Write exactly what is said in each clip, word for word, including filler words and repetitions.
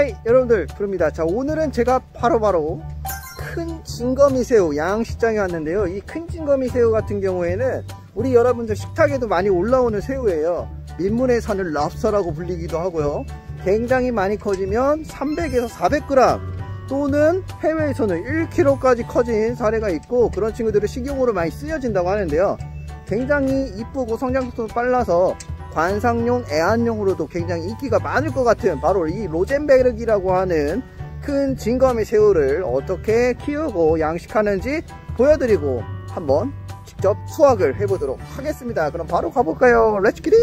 하이 여러분들 부릅니다. 자, 오늘은 제가 바로바로 큰 진거미 새우 양식장에 왔는데요. 이 큰 진거미 새우 같은 경우에는 우리 여러분들 식탁에도 많이 올라오는 새우예요. 민물의 산을 랍스터라고 불리기도 하고요. 굉장히 많이 커지면 삼백에서 사백 그램 또는 해외에서는 일 킬로그램까지 커진 사례가 있고, 그런 친구들은 식용으로 많이 쓰여진다고 하는데요. 굉장히 이쁘고 성장속도 빨라서 관상용, 애완용으로도 굉장히 인기가 많을 것 같은 바로 이 로젠베르기라고 하는 큰 진거미 새우를 어떻게 키우고 양식하는지 보여드리고 한번 직접 수확을 해보도록 하겠습니다. 그럼 바로 가볼까요? 렛츠 기릿!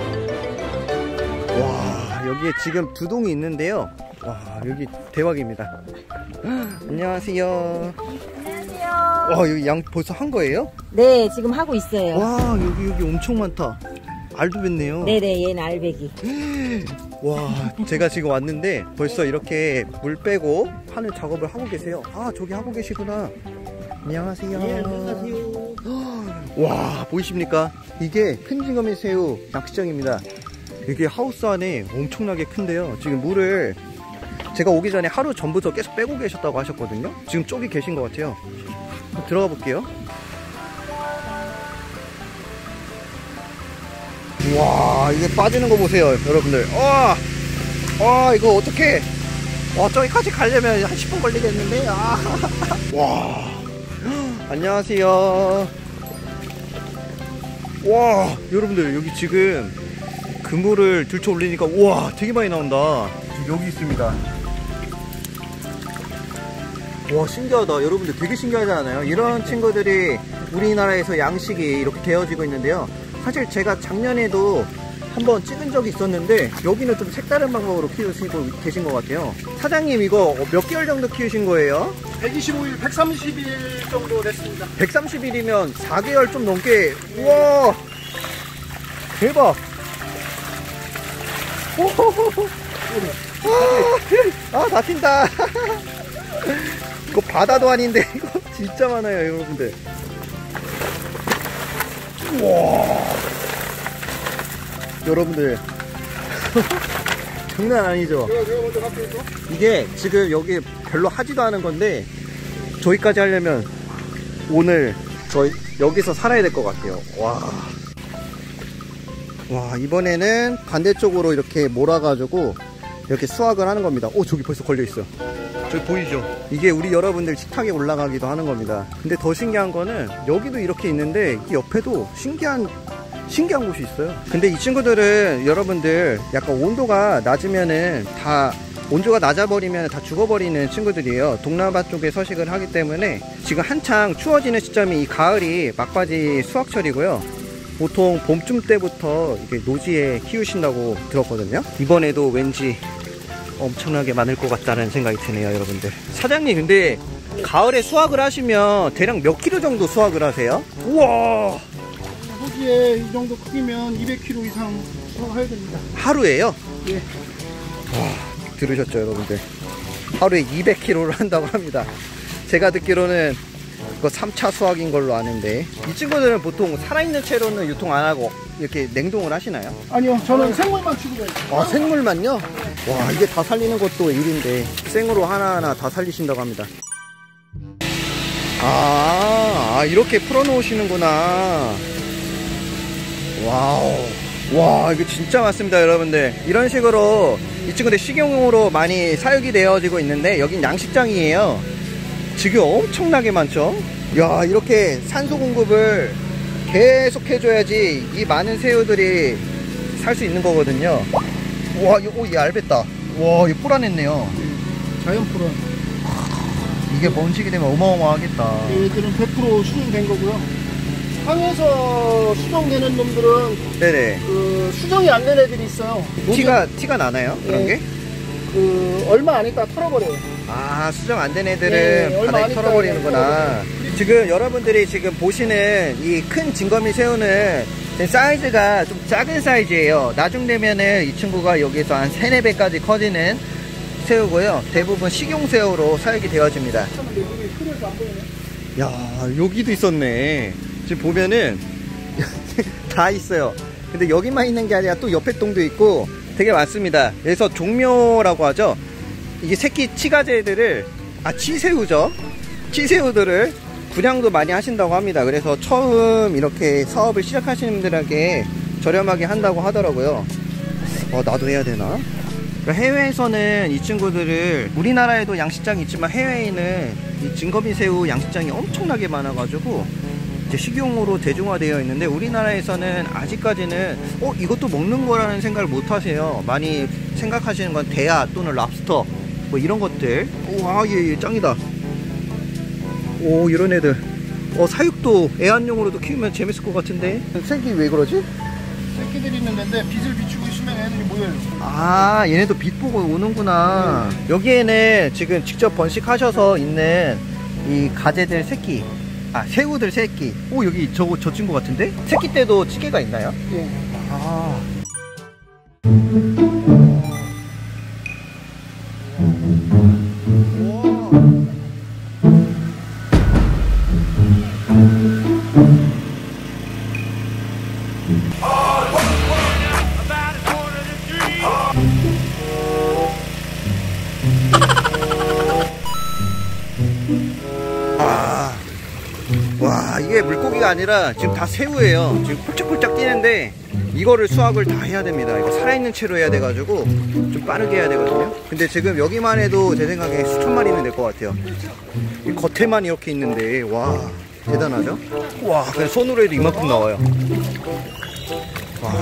와, 여기에 지금 두 동이 있는데요. 와, 여기 대박입니다. 안녕하세요. 안녕하세요. 와, 여기 양 벌써 한 거예요? 네, 지금 하고 있어요. 와, 여기 여기 엄청 많다. 알도 뱉네요. 네네, 얘는 알배기. 와, 제가 지금 왔는데 벌써 이렇게 물 빼고 하는 작업을 하고 계세요. 아, 저기 하고 계시구나. 안녕하세요. 네, 안녕하세요. 와, 보이십니까? 이게 큰 진거미 새우 낚시장입니다. 이게 하우스 안에 엄청나게 큰데요. 지금 물을 제가 오기 전에 하루 전부터 계속 빼고 계셨다고 하셨거든요. 지금 쪽이 계신 것 같아요. 들어가 볼게요. 와, 이게 빠지는 거 보세요 여러분들. 와, 와, 이거 어떻게 와, 저기까지 가려면 한 십 분 걸리겠는데. 아. 와, 안녕하세요. 와, 여러분들 여기 지금 그물을 들쳐 올리니까 우와, 되게 많이 나온다. 여기 있습니다. 와, 신기하다. 여러분들 되게 신기하지 않아요? 이런 친구들이 우리나라에서 양식이 이렇게 되어지고 있는데요. 사실 제가 작년에도 한번 찍은 적이 있었는데 여기는 좀 색다른 방법으로 키우시고 계신 것 같아요. 사장님, 이거 몇 개월 정도 키우신 거예요? 백이십오 일, 백삼십 일 정도 됐습니다. 백삼십 일이면 사 개월 좀 넘게. 우와, 대박. 아, 아, 다 튄다. 이거 바다도 아닌데 이거 진짜 많아요 여러분들. 우와, 여러분들 장난 아니죠? 이게 지금 여기 별로 하지도 않은 건데 저기까지 하려면 오늘 저희 여기서 살아야 될 것 같아요. 와, 와, 이번에는 반대쪽으로 이렇게 몰아가지고 이렇게 수확을 하는 겁니다. 오, 저기 벌써 걸려있어요. 저기 보이죠? 이게 우리 여러분들 식탁에 올라가기도 하는 겁니다. 근데 더 신기한 거는 여기도 이렇게 있는데 이 옆에도 신기한 신기한 곳이 있어요. 근데 이 친구들은 여러분들 약간 온도가 낮으면은 다 온도가 낮아버리면 다 죽어버리는 친구들이에요. 동남아 쪽에 서식을 하기 때문에 지금 한창 추워지는 시점이 이 가을이 막바지 수확철이고요. 보통 봄쯤 때부터 이게 노지에 키우신다고 들었거든요. 이번에도 왠지 엄청나게 많을 것 같다는 생각이 드네요 여러분들. 사장님, 근데 가을에 수확을 하시면 대략 몇 킬로 정도 수확을 하세요? 우와, 여기에 이 정도 크기면 이백 킬로그램 이상 수확해야 됩니다. 하루에요? 예. 와, 들으셨죠 여러분들? 하루에 이백 킬로그램를 한다고 합니다. 제가 듣기로는 그거 삼 차 수확인 걸로 아는데, 이 친구들은 보통 살아있는 채로는 유통 안 하고 이렇게 냉동을 하시나요? 아니요, 저는 생물만 취급해요. 아, 생물만요? 와, 이게 다 살리는 것도 일인데 생으로 하나하나 다 살리신다고 합니다. 아, 아, 이렇게 풀어놓으시는구나. 와우, 와, 이거 진짜 많습니다 여러분들. 이런 식으로 이 친구들 식용으로 많이 사육이 되어지고 있는데 여긴 양식장이에요. 지금 엄청나게 많죠. 야, 이렇게 산소 공급을 계속 해줘야지 이 많은 새우들이 살 수 있는 거거든요. 와, 이거 이 얇았다. 와, 이거 뿌라냈네요. 자연 풀은 이게 번식이 되면 어마어마하겠다. 얘들은 백 퍼센트 수정된 거고요. 항에서 수정되는 놈들은 네네. 그 수정이 안 된 애들이 있어요. 티가 티가 나나요? 그런 네. 게? 그 얼마 안 있다 털어버려요. 아, 수정 안 된 애들은 네, 얼마 바닥에 안 있다 털어버리는구나. 지금 여러분들이 지금 보시는 이 큰 진거미 새우는 사이즈가 좀 작은 사이즈예요. 나중 되면은 이 친구가 여기서 한 세네 배까지 커지는 새우고요. 대부분 식용새우로 사육이 되어집니다. 야, 여기도 있었네. 지금 보면은 다 있어요. 근데 여기만 있는 게 아니라 또 옆에 동도 있고 되게 많습니다. 그래서 종묘라고 하죠. 이게 새끼 치가재들을, 아, 치새우죠. 치새우들을 분양도 많이 하신다고 합니다. 그래서 처음 이렇게 사업을 시작하시는 분들에게 저렴하게 한다고 하더라고요. 어, 나도 해야 되나? 해외에서는 이 친구들을, 우리나라에도 양식장이 있지만 해외에는 이 진거미 새우 양식장이 엄청나게 많아가지고 이제 식용으로 대중화되어 있는데, 우리나라에서는 아직까지는 어 이것도 먹는 거라는 생각을 못 하세요. 많이 생각하시는 건 대하 또는 랍스터 뭐 이런 것들. 우와, 얘, 얘 짱이다. 오, 이런 애들. 어, 사육도 애완용으로도 키우면 재밌을 것 같은데. 새끼 왜 그러지? 새끼들이 있는 데인데 빛을 비추고 있으면 애들이 모여요. 아, 얘네도 빛 보고 오는구나. 네. 여기에는 지금 직접 번식하셔서 있는 이 가재들 새끼, 아, 새우들 새끼. 오, 여기 저거 저 친구 같은데? 새끼 때도 찌개가 있나요? 예. 아. 와, 이게 물고기가 아니라 지금 다 새우예요. 지금 폴짝폴짝 뛰는데 이거를 수확을 다 해야 됩니다. 이거 살아있는 채로 해야 돼가지고 좀 빠르게 해야 되거든요. 근데 지금 여기만 해도 제 생각에 수천 마리는 될 것 같아요. 이 겉에만 이렇게 있는데, 와, 대단하죠? 와, 그냥 손으로 해도 이만큼 나와요. 와.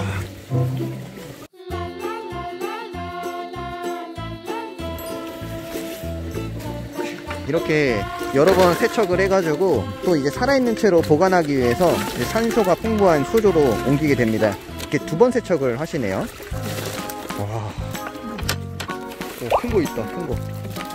이렇게 여러 번 세척을 해가지고 또 이제 살아있는 채로 보관하기 위해서 이제 산소가 풍부한 수조로 옮기게 됩니다. 이렇게 두 번 세척을 하시네요. 와, 큰 거 있다, 큰 거.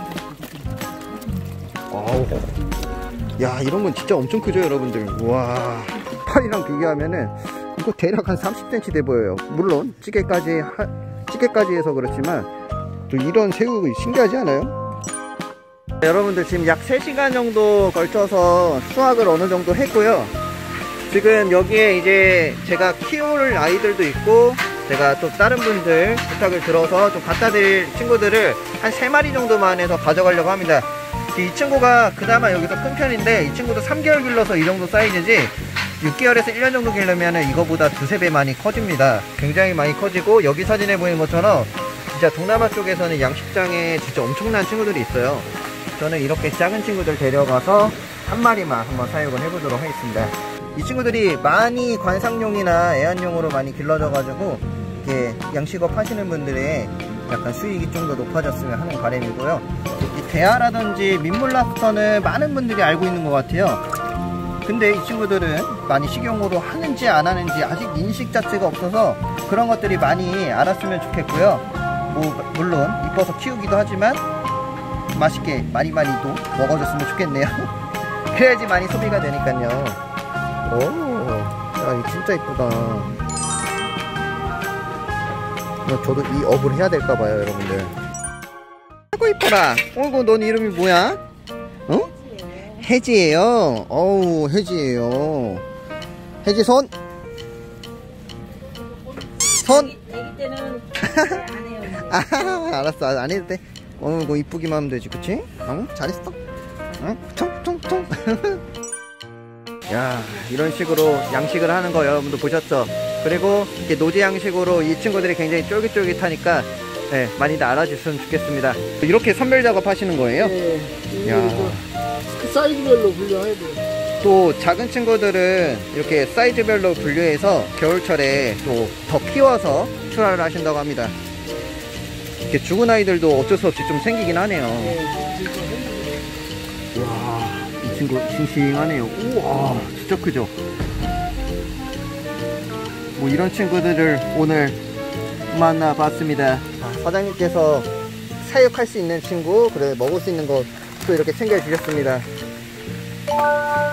아우, 야, 이런 건 진짜 엄청 크죠, 여러분들. 우와, 팔이랑 비교하면은 이거 대략 한 삼십 센티미터 돼 보여요. 물론 찌개까지 하, 찌개까지 해서 그렇지만 또 이런 새우 신기하지 않아요? 여러분들 지금 약 세 시간 정도 걸쳐서 수확을 어느 정도 했고요. 지금 여기에 이제 제가 키울 아이들도 있고, 제가 또 다른 분들 부탁을 들어서 좀 갖다 드릴 친구들을 한 세 마리 정도만 해서 가져가려고 합니다. 이 친구가 그나마 여기서 큰 편인데, 이 친구도 삼 개월 길러서 이 정도 사이즈지, 육 개월에서 일 년 정도 길르면 이거보다 두세 배 많이 커집니다. 굉장히 많이 커지고, 여기 사진에 보이는 것처럼 진짜 동남아 쪽에서는 양식장에 진짜 엄청난 친구들이 있어요. 저는 이렇게 작은 친구들 데려가서 한 마리만 한번 사육을 해보도록 하겠습니다. 이 친구들이 많이 관상용이나 애완용으로 많이 길러져가지고 이렇게 양식업 하시는 분들의 약간 수익이 좀 더 높아졌으면 하는 바람이고요. 이 대하라든지 민물랍스터는 많은 분들이 알고 있는 것 같아요. 근데 이 친구들은 많이 식용으로 하는지 안 하는지 아직 인식 자체가 없어서 그런 것들이 많이 알았으면 좋겠고요. 뭐 물론 이뻐서 키우기도 하지만 맛있게 많이 많이 또 먹어줬으면 좋겠네요. 그래야지 많이 소비가 되니까요. 오, 야, 이거 진짜 이쁘다. 저도 이 업을 해야 될까봐요, 여러분들. 아이고 이뻐라. 어이구, 넌 이름이 뭐야? 어? 혜지예요. 어우, 혜지예요. 혜지 손. 손. 애기 때는 안 해요. 아, 알았어, 안 해도 돼. 어이구, 이쁘기만 하면 되지, 그치? 어? 잘했어. 응? 퉁퉁퉁. 야, 이런 식으로 양식을 하는 거 여러분도 보셨죠? 그리고 이렇게 노제 양식으로 이 친구들이 굉장히 쫄깃쫄깃하니까 네, 많이들 알아주셨으면 좋겠습니다. 이렇게 선별 작업 하시는 거예요? 네. 야. 그 사이즈별로 분류해야 돼요. 또 작은 친구들은 이렇게 사이즈별로 분류해서 겨울철에 또 더 키워서 출하를 하신다고 합니다. 이렇게 죽은 아이들도 어쩔 수 없이 좀 생기긴 하네요. 와, 이 친구 싱싱하네요. 우와, 진짜 크죠? 뭐 이런 친구들을 오늘 만나봤습니다. 아, 사장님께서 사육할 수 있는 친구, 그래 먹을 수 있는 거 또 이렇게 챙겨주셨습니다.